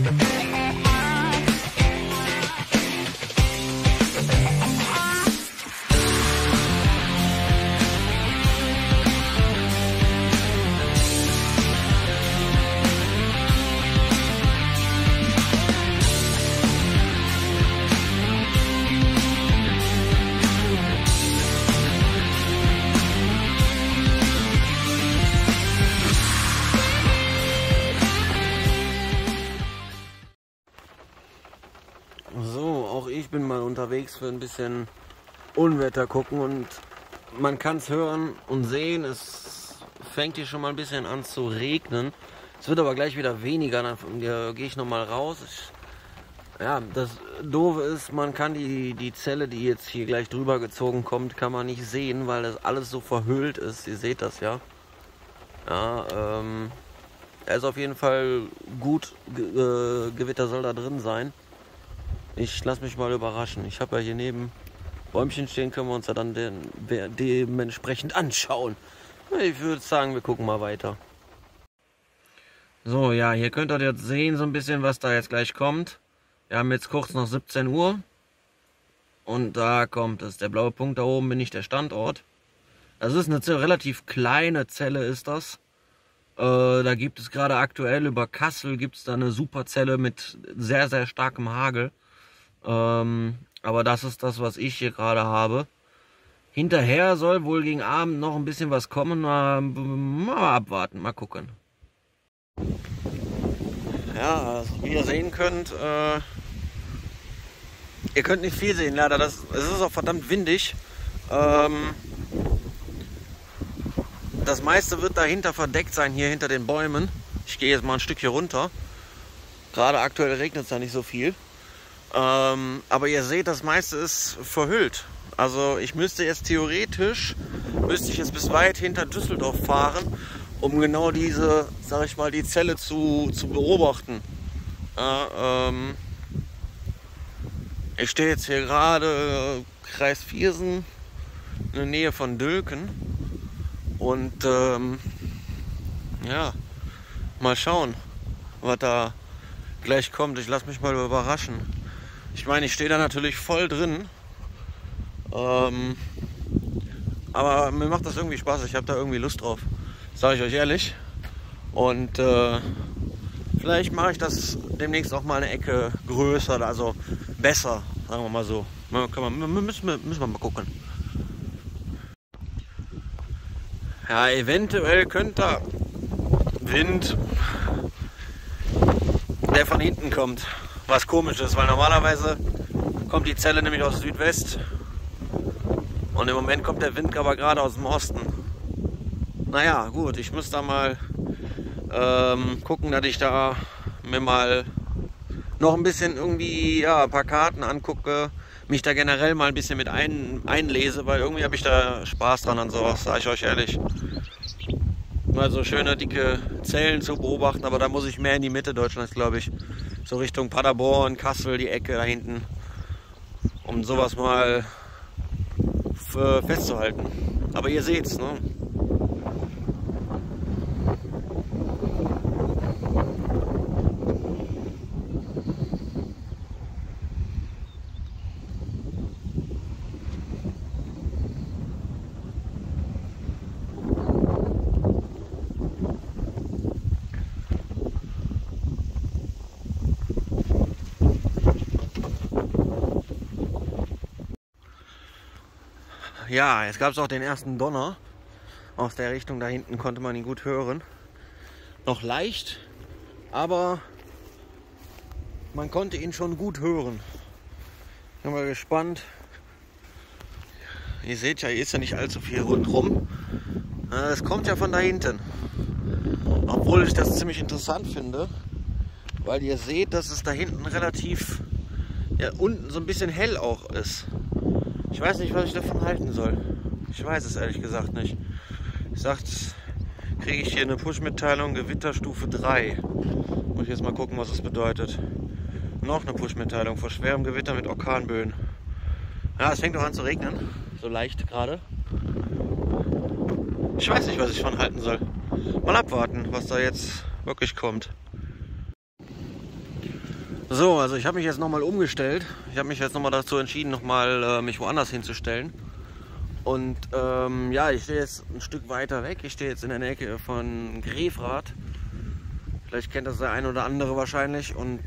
So, auch ich bin mal unterwegs für ein bisschen Unwetter gucken und man kann es hören und sehen, es fängt hier schon mal ein bisschen an zu regnen. Es wird aber gleich wieder weniger, dann gehe ich nochmal raus. Ja, das Doofe ist, man kann die Zelle, die jetzt hier gleich drüber gezogen kommt, kann man nicht sehen, weil das alles so verhüllt ist. Ihr seht das ja. Ja, er ist auf jeden Fall gut, Gewitter soll da drin sein. Ich lasse mich mal überraschen. Ich habe ja hier neben Bäumchen stehen, können wir uns ja dann dementsprechend anschauen. Ich würde sagen, wir gucken mal weiter. So, ja, hier könnt ihr jetzt sehen, so ein bisschen, was da jetzt gleich kommt. Wir haben jetzt kurz noch 17 Uhr. Und da kommt es. Der blaue Punkt da oben bin ich der Standort. Das ist eine relativ kleine Zelle, ist das. Da gibt es gerade aktuell über Kassel gibt es da eine super Zelle mit sehr, sehr starkem Hagel. Aber das ist das, was ich hier gerade habe. Hinterher soll wohl gegen Abend noch ein bisschen was kommen. Mal abwarten, mal gucken. Ja, also wie ihr sehen könnt, ihr könnt nicht viel sehen, leider. Es ist auch verdammt windig. Das meiste wird dahinter verdeckt sein, hier hinter den Bäumen. Ich gehe jetzt mal ein Stückchen runter. Gerade aktuell regnet es ja nicht so viel. Aber ihr seht, das meiste ist verhüllt. Also ich müsste jetzt theoretisch, bis weit hinter Düsseldorf fahren, um genau diese, sag ich mal, die Zelle zu beobachten. Ja, ich stehe jetzt hier gerade Kreis Viersen, in der Nähe von Dülken. Und ja, mal schauen, was da gleich kommt. Ich lasse mich mal überraschen. Ich meine, ich stehe da natürlich voll drin. Aber mir macht das irgendwie Spaß. Ich habe da irgendwie Lust drauf. Sage ich euch ehrlich. Und vielleicht mache ich das demnächst auch mal eine Ecke größer, also besser, sagen wir mal so. Müssen wir mal gucken. Ja, eventuell könnte da Wind, der von hinten kommt. Was komisch ist, weil normalerweise kommt die Zelle nämlich aus Südwest. Und im Moment kommt der Wind aber gerade aus dem Osten. Naja, gut, ich muss da mal gucken, dass ich da mir mal noch ein bisschen irgendwie, ja, ein paar Karten angucke, mich da generell mal ein bisschen mit einlese, weil irgendwie habe ich da Spaß dran an sowas, sage ich euch ehrlich. Mal so schöne, dicke Zellen zu beobachten, aber da muss ich mehr in die Mitte Deutschlands, glaube ich. So Richtung Paderborn, Kassel, die Ecke da hinten, um sowas mal festzuhalten. Aber ihr seht's, ne? Ja, jetzt gab es auch den ersten Donner. Aus der Richtung da hinten konnte man ihn gut hören. Noch leicht, aber man konnte ihn schon gut hören. Ich bin mal gespannt. Ihr seht ja, hier ist ja nicht allzu viel rundherum. Es kommt ja von da hinten. Obwohl ich das ziemlich interessant finde, weil ihr seht, dass es da hinten relativ, ja, unten so ein bisschen hell auch ist. Ich weiß nicht, was ich davon halten soll. Ich weiß es ehrlich gesagt nicht. Ich sagte, kriege ich hier eine Push-Mitteilung, Gewitterstufe 3. Muss ich jetzt mal gucken, was das bedeutet. Noch eine Push-Mitteilung vor schwerem Gewitter mit Orkanböen. Ja, es fängt auch an zu regnen. So leicht gerade. Ich weiß nicht, was ich davon halten soll. Mal abwarten, was da jetzt wirklich kommt. So, also ich habe mich jetzt nochmal umgestellt. Ich habe mich jetzt nochmal dazu entschieden, mich woanders hinzustellen. Und ja, ich stehe jetzt ein Stück weiter weg. Ich stehe jetzt in der Nähe von Grefrath. Vielleicht kennt das der ein oder andere wahrscheinlich. Und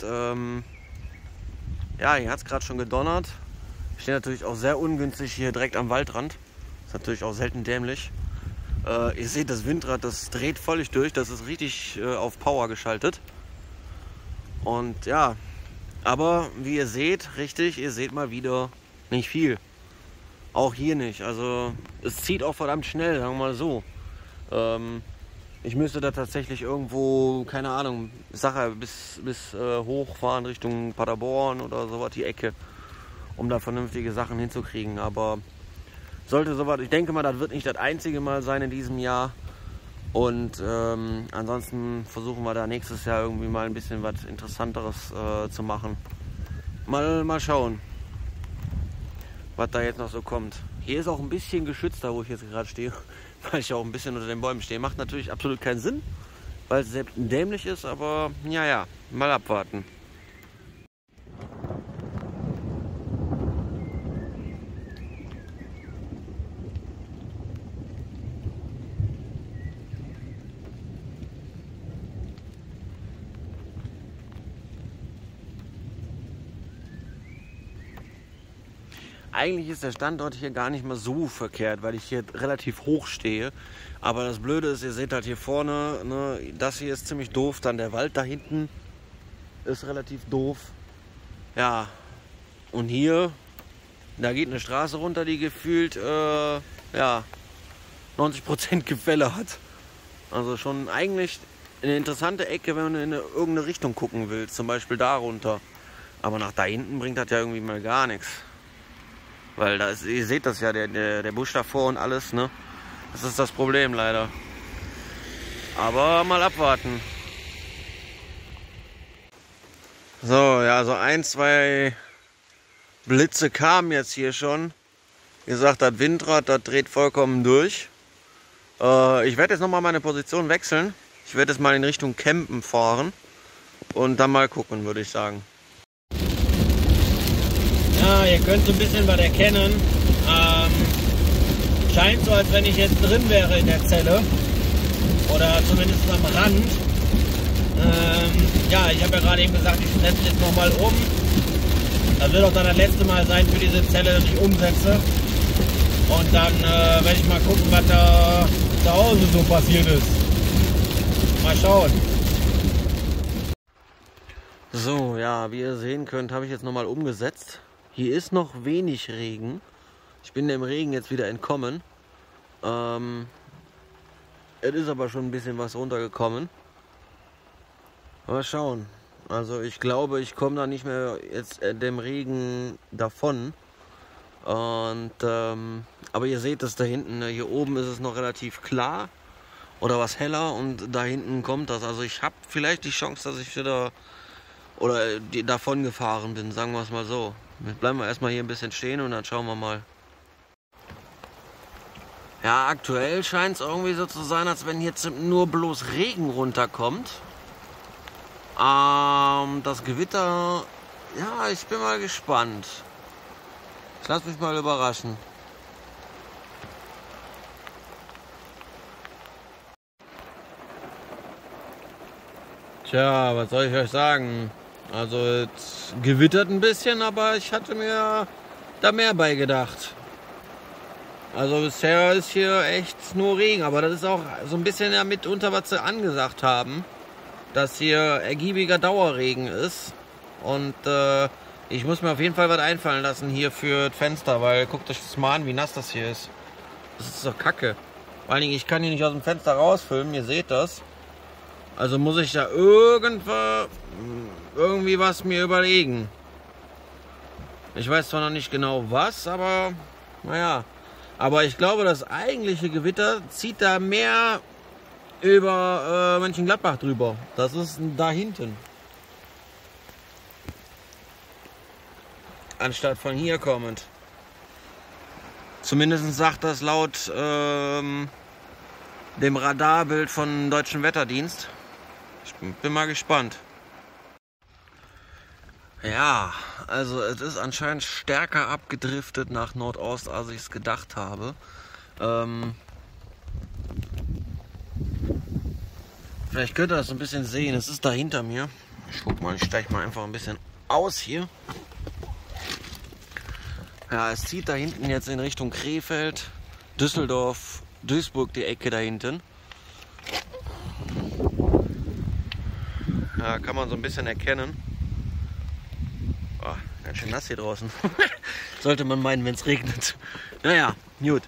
ja, hier hat es gerade schon gedonnert. Ich stehe natürlich auch sehr ungünstig hier direkt am Waldrand. Ist natürlich auch selten dämlich. Ihr seht, das Windrad, das dreht völlig durch. Das ist richtig auf Power geschaltet. Und ja, aber wie ihr seht, ihr seht mal wieder nicht viel. Auch hier nicht. Also es zieht auch verdammt schnell, sagen wir mal so. Ich müsste da tatsächlich irgendwo, keine Ahnung, Sache bis hochfahren Richtung Paderborn oder sowas, die Ecke, um da vernünftige Sachen hinzukriegen. Aber sollte sowas, ich denke mal, das wird nicht das einzige Mal sein in diesem Jahr. Und ansonsten versuchen wir da nächstes Jahr irgendwie mal ein bisschen was Interessanteres zu machen. Mal schauen, was da jetzt noch so kommt. Hier ist auch ein bisschen geschützter, wo ich jetzt gerade stehe, weil ich auch ein bisschen unter den Bäumen stehe. Macht natürlich absolut keinen Sinn, weil es selbst dämlich ist, aber ja, mal abwarten. Eigentlich ist der Standort hier gar nicht mal so verkehrt, weil ich hier relativ hoch stehe. Aber das Blöde ist, ihr seht halt hier vorne, ne, das hier ist ziemlich doof. Dann der Wald da hinten ist relativ doof. Ja, und hier, da geht eine Straße runter, die gefühlt ja, 90% Gefälle hat. Also schon eigentlich eine interessante Ecke, wenn man in irgendeine Richtung gucken will. Zum Beispiel da runter. Aber nach da hinten bringt das ja irgendwie mal gar nichts. Weil da ist, ihr seht das ja, der Busch davor und alles, ne? Das ist das Problem leider. Aber mal abwarten. So, ja, so 1, 2 Blitze kamen jetzt hier schon. Wie gesagt, das Windrad, das dreht vollkommen durch. Ich werde jetzt nochmal meine Position wechseln. Ich werde jetzt mal in Richtung Campen fahren. Und dann mal gucken, würde ich sagen. Ja, ihr könnt so ein bisschen was erkennen. Scheint so, als wenn ich jetzt drin wäre in der Zelle. Oder zumindest am Rand. Ja, ich habe ja gerade eben gesagt, ich setze jetzt nochmal um. Das wird auch dann das letzte Mal sein für diese Zelle, dass ich umsetze. Und dann werde ich mal gucken, was da zu Hause so passiert ist. Mal schauen. So, ja, wie ihr sehen könnt, habe ich jetzt nochmal umgesetzt. Hier ist noch wenig Regen. Ich bin dem Regen jetzt wieder entkommen. Es ist aber schon ein bisschen was runtergekommen. Mal schauen. Also ich glaube, ich komme da nicht mehr jetzt dem Regen davon. Und aber ihr seht das da hinten. Ne? Hier oben ist es noch relativ klar oder was heller und da hinten kommt das. Also ich habe vielleicht die Chance, dass ich wieder davon gefahren bin, sagen wir es mal so. Jetzt bleiben wir erstmal hier ein bisschen stehen und dann schauen wir mal. Ja, aktuell scheint es irgendwie so zu sein, als wenn jetzt nur bloß Regen runterkommt. Das Gewitter, ja, ich bin mal gespannt. Ich lasse mich mal überraschen. Tja, was soll ich euch sagen? Also es gewittert ein bisschen, aber ich hatte mir da mehr bei gedacht. Also bisher ist hier echt nur Regen, aber das ist auch so ein bisschen ja mitunter, was sie angesagt haben, dass hier ergiebiger Dauerregen ist. Und ich muss mir auf jeden Fall was einfallen lassen hier für das Fenster, weil guckt euch das mal an, wie nass das hier ist. Das ist doch kacke. Vor allen Dingen, ich kann hier nicht aus dem Fenster rausfilmen, ihr seht das. Also muss ich da irgendwie was mir überlegen. Ich weiß zwar noch nicht genau was, aber naja. Aber ich glaube, das eigentliche Gewitter zieht da mehr über Mönchengladbach drüber. Das ist da hinten. Anstatt von hier kommend. Zumindest sagt das laut dem Radarbild von Deutschen Wetterdienst. Ich bin mal gespannt. Ja, also es ist anscheinend stärker abgedriftet nach Nordost, als ich es gedacht habe. Vielleicht könnt ihr das so ein bisschen sehen. Es ist da hinter mir. Ich guck mal, ich steige mal einfach ein bisschen aus hier. Ja, es zieht da hinten jetzt in Richtung Krefeld, Düsseldorf, Duisburg, die Ecke da hinten. Ja, kann man so ein bisschen erkennen. Oh, ganz schön nass hier draußen. Sollte man meinen, wenn es regnet. Naja, gut.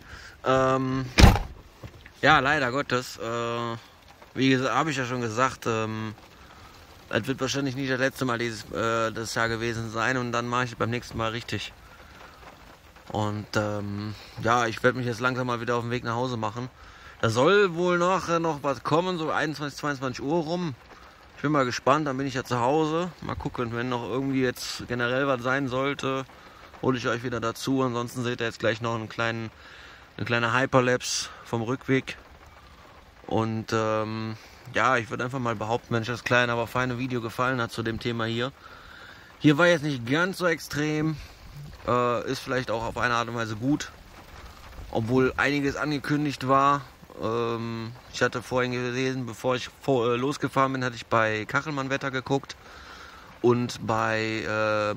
Ja, leider Gottes. Wie gesagt, habe ich ja schon gesagt, das wird wahrscheinlich nicht das letzte Mal das Jahr gewesen sein und dann mache ich beim nächsten Mal richtig. Und ja, ich werde mich jetzt langsam mal wieder auf den Weg nach Hause machen. Da soll wohl nachher noch was kommen, so 21, 22 Uhr rum. Ich bin mal gespannt, dann bin ich ja zu Hause. Mal gucken, wenn noch irgendwie jetzt generell was sein sollte, hole ich euch wieder dazu. Ansonsten seht ihr jetzt gleich noch eine kleine Hyperlapse vom Rückweg. Und ja, ich würde einfach mal behaupten, wenn euch das kleine, aber feine Video gefallen hat zu dem Thema hier. Hier war jetzt nicht ganz so extrem, ist vielleicht auch auf eine Art und Weise gut, obwohl einiges angekündigt war. Ich hatte vorhin gelesen, bevor ich losgefahren bin, hatte ich bei Kachelmann Wetter geguckt und bei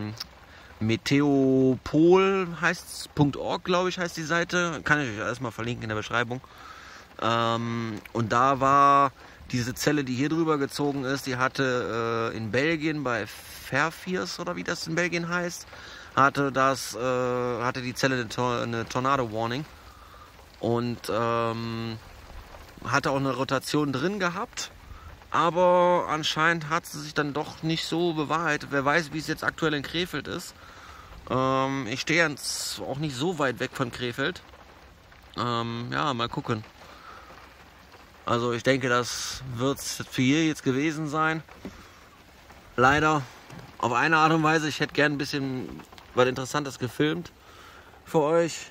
Meteopol heißt.org, glaube ich, heißt die Seite. Kann ich euch erstmal verlinken in der Beschreibung. Und da war diese Zelle, die hier drüber gezogen ist, die hatte in Belgien bei Fairfirs oder wie das in Belgien heißt, hatte die Zelle eine Tornado Warning und hatte auch eine Rotation drin gehabt, aber anscheinend hat sie sich dann doch nicht so bewahrheitet. Wer weiß, wie es jetzt aktuell in Krefeld ist. Ich stehe jetzt auch nicht so weit weg von Krefeld. Ja, mal gucken. Also ich denke, das wird es für hier jetzt gewesen sein. Leider auf eine Art und Weise. Ich hätte gern ein bisschen was Interessantes gefilmt für euch.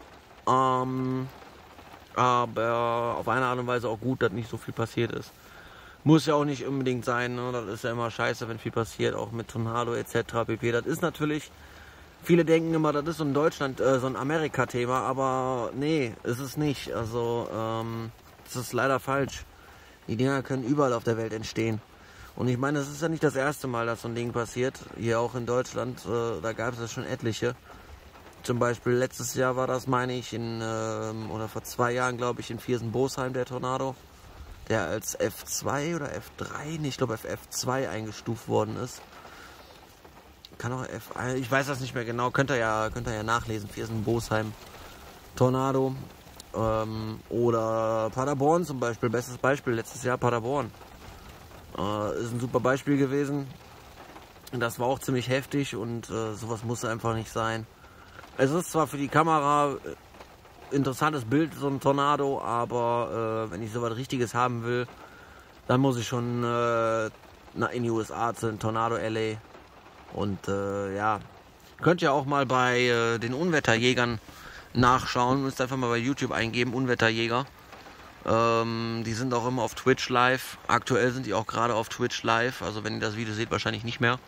Aber auf eine Art und Weise auch gut, dass nicht so viel passiert ist. Muss ja auch nicht unbedingt sein. Ne? Das ist ja immer scheiße, wenn viel passiert, auch mit Tornado etc. pp. Das ist natürlich, viele denken immer, das ist so ein Deutschland, so ein Amerika-Thema, aber nee, ist es nicht. Also das ist leider falsch. Die Dinger können überall auf der Welt entstehen. Und ich meine, es ist ja nicht das erste Mal, dass so ein Ding passiert. Hier auch in Deutschland, da gab es ja schon etliche. Zum Beispiel letztes Jahr war das, meine ich, oder vor 2 Jahren, glaube ich, in Viersen-Bosheim der Tornado, der als F2 oder F3, nee, ich glaube F2 eingestuft worden ist. Kann auch F1, ich weiß das nicht mehr genau, könnt ihr ja nachlesen, Viersen-Bosheim Tornado. Oder Paderborn zum Beispiel, bestes Beispiel, letztes Jahr Paderborn. Ist ein super Beispiel gewesen. Das war auch ziemlich heftig und sowas muss einfach nicht sein. Es ist zwar für die Kamera interessantes Bild, so ein Tornado, aber wenn ich sowas Richtiges haben will, dann muss ich schon in die USA zu den Tornado LA. Und ja, könnt ihr auch mal bei den Unwetterjägern nachschauen. Müsst einfach mal bei YouTube eingeben, Unwetterjäger. Die sind auch immer auf Twitch live. Aktuell sind die auch gerade auf Twitch live. Also wenn ihr das Video seht, wahrscheinlich nicht mehr.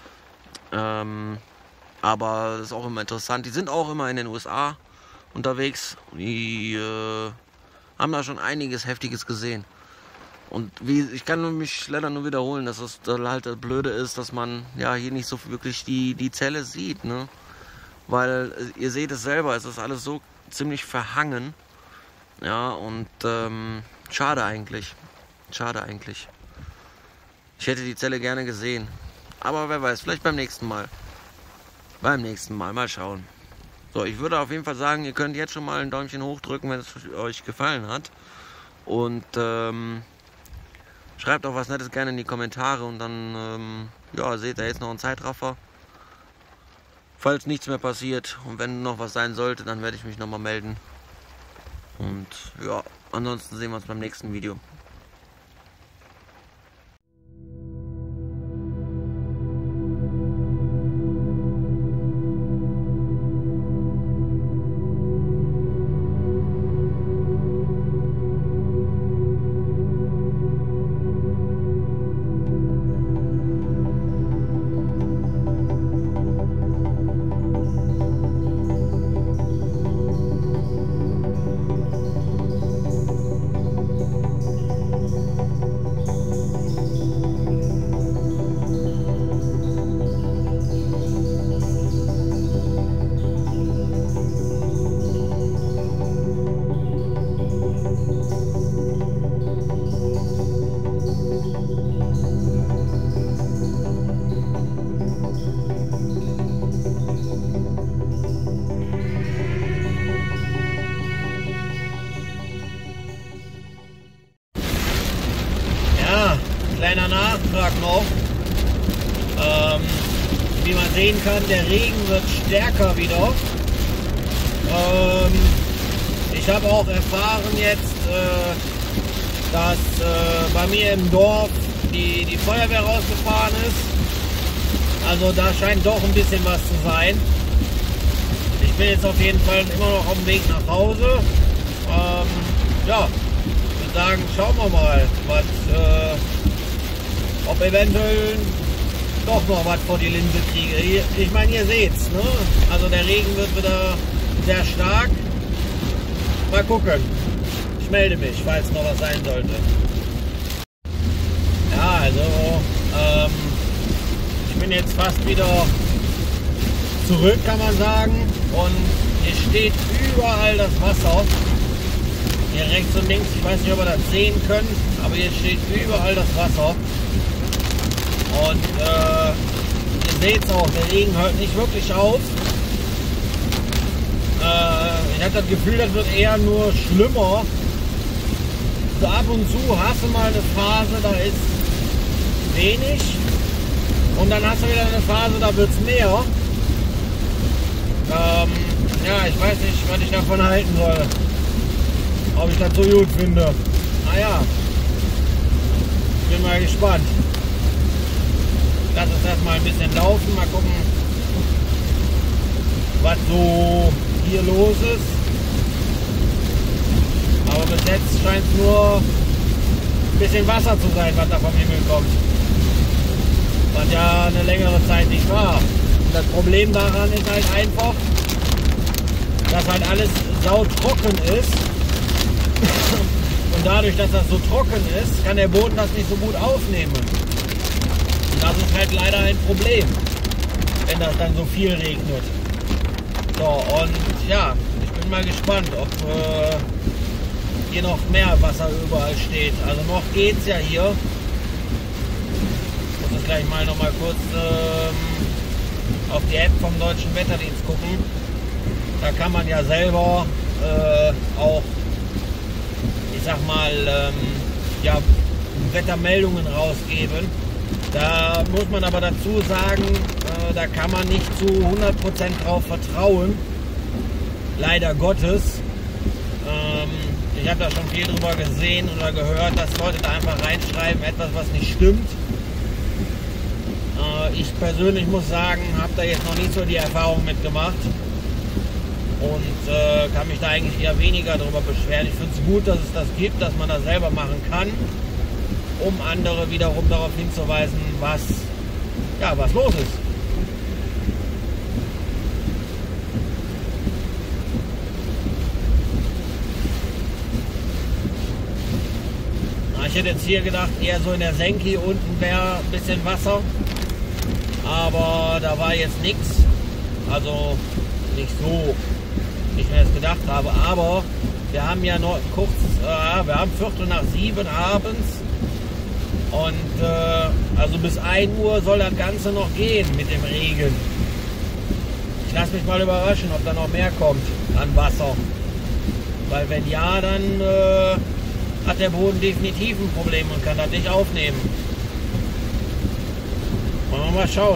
Aber das ist auch immer interessant. Die sind auch immer in den USA unterwegs. Die haben da schon einiges Heftiges gesehen. Und ich kann mich leider nur wiederholen, dass es halt das Blöde ist, dass man ja hier nicht so wirklich die Zelle sieht. Ne? Weil ihr seht es selber, es ist alles so ziemlich verhangen. Ja, und schade eigentlich. Schade eigentlich. Ich hätte die Zelle gerne gesehen. Aber wer weiß, vielleicht beim nächsten Mal. Mal schauen. So, ich würde auf jeden Fall sagen, ihr könnt jetzt schon mal ein Däumchen hoch drücken, wenn es euch gefallen hat. Und schreibt auch was Nettes gerne in die Kommentare und dann ja, seht ihr jetzt noch einen Zeitraffer. Falls nichts mehr passiert und wenn noch was sein sollte, dann werde ich mich nochmal melden. Und ja, ansonsten sehen wir uns beim nächsten Video. Kleiner Nachtrag noch. Wie man sehen kann, der Regen wird stärker wieder. Ich habe auch erfahren jetzt, dass bei mir im Dorf die Feuerwehr rausgefahren ist. Also da scheint doch ein bisschen was zu sein. Ich bin jetzt auf jeden Fall immer noch auf dem Weg nach Hause. Ja, ich würde sagen, schauen wir mal, ob eventuell doch noch was vor die Linse kriege. Ich meine, ihr seht's, ne? Also der Regen wird wieder sehr stark. Mal gucken. Ich melde mich, falls noch was sein sollte. Ja, also ich bin jetzt fast wieder zurück, kann man sagen. Und hier steht überall das Wasser. Hier rechts und links, ich weiß nicht, ob ihr das sehen könnt, aber hier steht überall das Wasser. Und ihr seht es auch, der Regen hört nicht wirklich auf. Ich habe das Gefühl, das wird eher nur schlimmer. So ab und zu hast du mal eine Phase, da ist wenig. Und dann hast du wieder eine Phase, da wird es mehr. Ja, ich weiß nicht, was ich davon halten soll. Ob ich das so gut finde. Naja, bin mal gespannt. Lass uns erstmal ein bisschen laufen, mal gucken, was so hier los ist. Aber bis jetzt scheint es nur ein bisschen Wasser zu sein, was da vom Himmel kommt. Was ja eine längere Zeit nicht war. Und das Problem daran ist halt einfach, dass halt alles sautrocken ist. Und dadurch, dass das so trocken ist, kann der Boden das nicht so gut aufnehmen. Und das ist halt leider ein Problem, wenn das dann so viel regnet. So, und ja, ich bin mal gespannt, ob hier noch mehr Wasser überall steht. Also noch geht's ja hier. Ich muss jetzt gleich mal noch mal kurz auf die App vom Deutschen Wetterdienst gucken. Da kann man ja selber auch, ich sag mal, ja, Wettermeldungen rausgeben. Da muss man aber dazu sagen, da kann man nicht zu 100% drauf vertrauen. Leider Gottes. Ich habe da schon viel drüber gesehen oder gehört, dass Leute da einfach reinschreiben, etwas, was nicht stimmt. Ich persönlich muss sagen, habe da jetzt noch nicht so die Erfahrung mitgemacht. Und kann mich da eigentlich eher weniger darüber beschweren. Ich finde es gut, dass es das gibt, dass man das selber machen kann, um andere wiederum darauf hinzuweisen, was los ist. Ich hätte jetzt hier gedacht, eher so in der Senke hier unten wäre ein bisschen Wasser, aber da war jetzt nichts. Also nicht so, wie ich mir das gedacht habe, aber wir haben ja noch kurz, wir haben 6:45 abends und also bis 1 Uhr soll das Ganze noch gehen mit dem Regen. Ich lasse mich mal überraschen, ob da noch mehr kommt an Wasser, weil wenn ja, dann hat der Boden definitiv ein Problem und kann das nicht aufnehmen. Wollen wir mal schauen.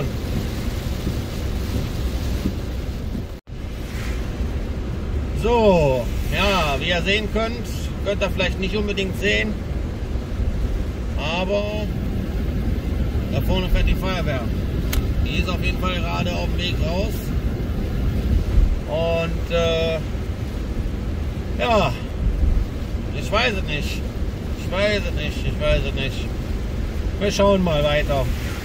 So, ja, wie ihr sehen könnt ihr vielleicht nicht unbedingt sehen, aber da vorne fährt die Feuerwehr. Die ist auf jeden Fall gerade auf dem Weg raus. Und ja, ich weiß es nicht. Ich weiß es nicht. Wir schauen mal weiter.